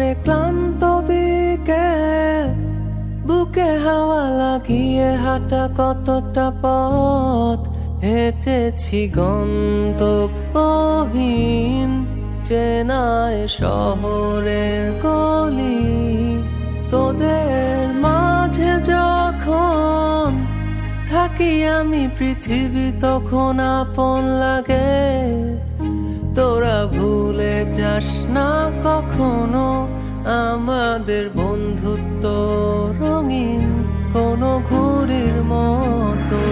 ক্লান্ত বিকেল, বুকে হাওয়া লাগিয়ে হাঁটা কতটা পথ হেঁটেছি গন্তব্যহীন চেনায় শহরের গলি। তোদের মাঝে যখন থাকি আমি পৃথিবী তখন আপন লাগে। তোরা ভুলে যাস না কখনো আমাদের বন্ধুত্ব রঙিন কোনো ঘুড়ির মতো।